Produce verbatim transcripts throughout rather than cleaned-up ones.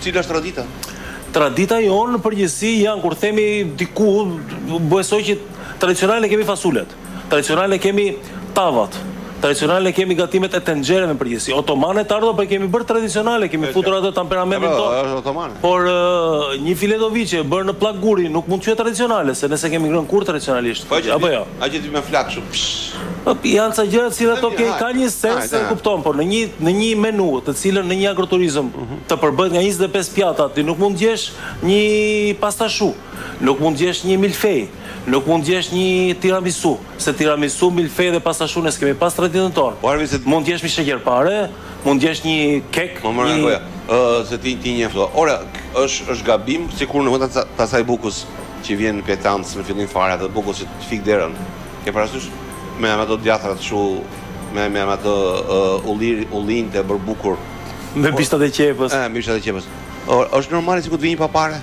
Cila është tradita? Tradita jonë në përgjithësi janë, kur themi diku, besoj që tradicionale kemi fasulet, tradicionale kemi tavat, tradicionale kemi gatimet e tenxhereve në përgjithësi. Otomane të ardhur, për kemi bërë tradicionale, kemi futur atë temperamentin tonë. Por një filedoviçe bërë në pllak guri nuk mund të quhet tradicionale, se nëse kemi ngrënë kur tradicionalisht. Apo jo? A që ti me flak shumë. Janë ca gjëra të cilat okay, ka një sens, e kupton, por në një në një menu, të cilën në një agroturizëm të përbëhet nga njëzet e pesë pjata, ti nuk mund të gjesh një pastashu, nuk mund të gjesh një milfej, nuk mund të gjesh një tiramisu, se tiramisu, milfej dhe pastashu ne s'kemi pas traditën tonë. Mund të gjesh një sheqerpare, mund të gjesh një kek, një se ti ti njefto. Ora, është është gabim sikur në vend të asaj bukës që vjen në petancë në fillim fare, atë bukës që të fik derën. Ke parasysh? Me ato djatrat shu, me me ato ullin të bërë bukur. Me bishtat e qepës. E, me bishtat e qepës. Është normale si ku të vini papare?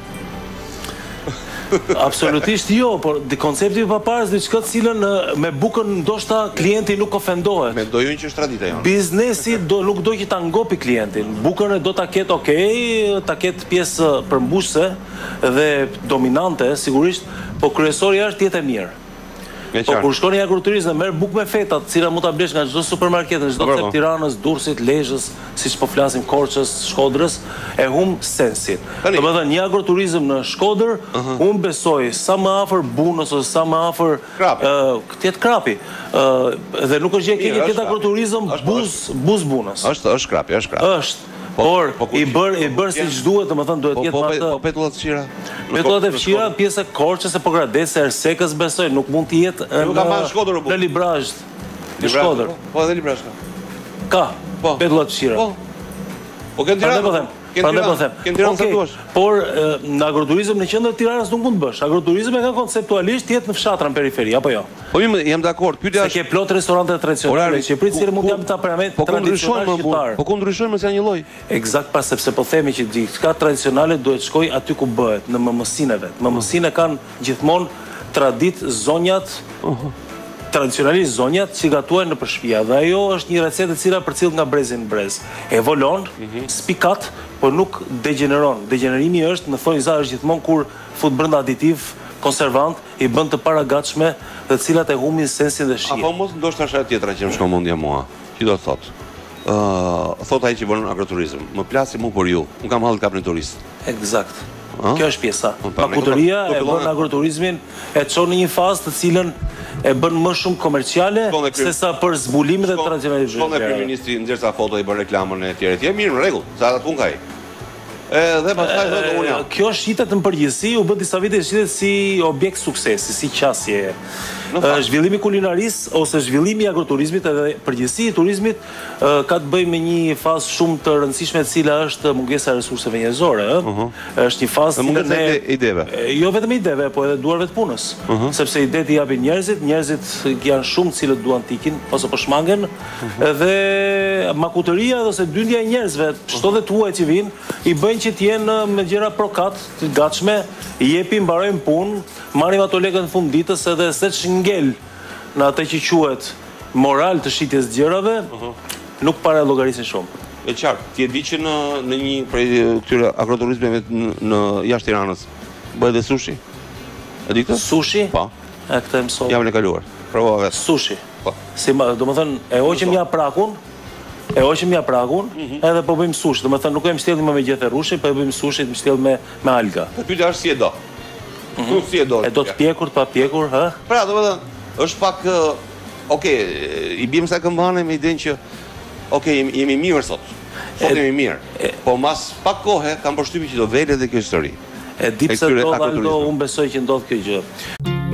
Absolutisht jo, por koncepti i papares diçka të cilën me bukën ndoshta klienti nuk ofendohet. Me dojun që është tradita jonë. Biznesi do nuk do që ta ngopi klientin. Bukën e do ta ketë okay, ta ketë pjesë përmbushse dhe dominante, sigurisht, po kryesori është jetë e mirë. Po kur shkoni në agroturizëm dhe merr bukë me feta, të cilat mund ta blesh nga çdo supermarket, në çdo cep Tiranës, Durrësit, Lezhës, siç po flasim Korçës, Shkodrës, e humb sensin. Domethënë një agroturizëm në Shkodër, unë besoj sa më afër Bunës ose sa më afër këtë krapi. Dhe nuk është gjë e keqe këtë agroturizëm buz buz Bunës. Është është krapi, është krapi. Është. Por, i bërë i bërë si që duhet, të më thënë, duhet jetë matë... Po petullat fëqira? Petullat e fëqira, pjesë e Korçës, e Pogradecë, e Ersekës, besoj, nuk mund të jetë në Librazht. Në Shkodër. Po edhe Librazht ka? Ka, petullat fëqira. Po kënë tiranë? Prandaj po them. Por në agroturizëm në qendër të Tiranës nuk mund të bësh. Agroturizmi ka konceptualisht jetë në fshatra në periferi, apo jo? Po jam dakord. Pyetja është se ke plot restorante tradicionale që prit si mund të jam ta paramet tradicionale shqiptare. Po ku ndryshojnë mos janë një lloj? Eksakt, pas sepse po themi që diçka tradicionale duhet shkoj aty ku bëhet, në mëmësinë vet. Mëmësinë kanë gjithmonë tradit zonjat tradicionalisht zonjat që gatuajnë në përshpia dhe ajo është një recetë e cila përcillet nga brezi në brez. Evolon, spikat, por nuk degeneron. Degenerimi është, në thonjë za, është gjithmonë kur fut brenda aditiv, konservant, i bën të paragatshme dhe cilat e humbin sensin dhe shijen. Apo mos ndoshta është tjetra që më shkon mendja mua. Që do të thotë? Ë, thot ai që bën agroturizëm. Më plasi mua për ju. Unë kam hall kap në turist. Eksakt. Kjo është pjesa. Pakutëria e bën agroturizmin e çon në një fazë të cilën e bën më shumë komerciale sesa për zbulimin dhe tradicionalizmin. Shkon dhe kryeministri nxjerrsa foto i bën reklamën e tjerë. Mirë, në rregull, sa atë pun ka ai. Edhe pastaj thotë unë jam. Kjo shitet në përgjithësi, u bë disa vite shitet si objekt suksesi, si qasje. Zhvillimi kulinaris ose zhvillimi i agroturizmit edhe përgjithësi i turizmit ka të bëjë me një fazë shumë të rëndësishme e cila është mungesa e resurseve njerëzore, ëh. Është një fazë mungesa e ideve. Jo vetëm ideve, po edhe duarve të punës. Sepse idetë i japin njerëzit, njerëzit janë shumë të cilët duan të ikin ose po shmangen, dhe makutëria ose dyndja e njerëzve, çdo dhe tuaj që vinë, i bëjnë që të jenë me gjëra prokat, të gatshme, i jepin, mbarojnë punë, marrim ato lekët në fund ditës edhe se ngel në atë që quhet moral të shitjes gjërave, nuk para llogarisin shumë. E qartë, ti e di që në në një prej këtyre agroturizmeve në jashtë Tiranës bëhet dhe sushi. E di këtë? Sushi? Po. E këtë e mësova. Javën e kaluar. Provova vetë. Sushi. Po. Si, domethënë, e hoqim ja prakun, e hoqim ja prakun, edhe po bëjmë sushi. Domethënë, nuk e mbështellim me gjethe rushi, po e bëjmë sushi të mbështell me me alga. Po pyetja është si e do. Si e do? E do të pjekur, pa pjekur, ha? Pra, domethënë, është pak, okay, i bjem sa këmbane me idenë që, okay, jemi mirë sot. Sot jemi mirë. Po mas pak kohë kam përshtypjen që do vele dhe kjo histori. E di pse do, Valdo, unë besoj që ndodh kjo gjë.